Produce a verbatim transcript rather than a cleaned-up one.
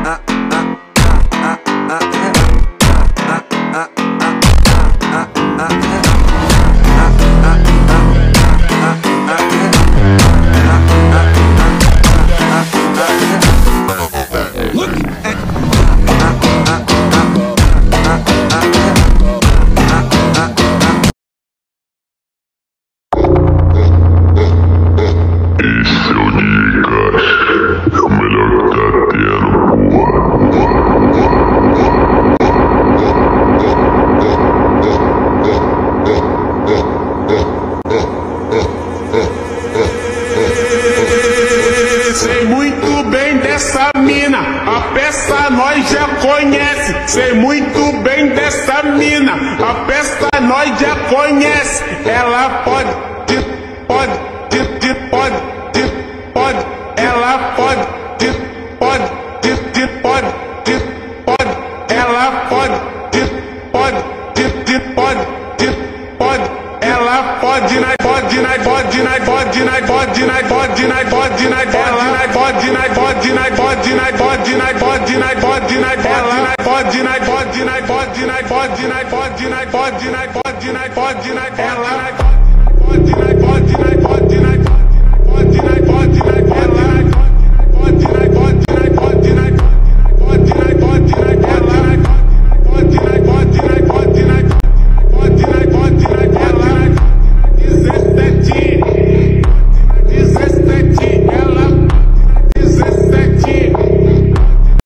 Sei muito bem dessa mina, a peça nós já conhece. Sei muito bem dessa mina, a peça nós já conhece. Ela pode, pode, pode, pode, pode. Ela pode, pode, pode, pode. Ela pode, pode, pode, pode. Ela pode, na pode, na pode, na pode, na pode, na pode, na pode, na ela pode, na pode, na pode, na pode, na pode, na pode, na ela pode, na pode, na pode, na pode, na pode, na pode, na pode, na pode, na ela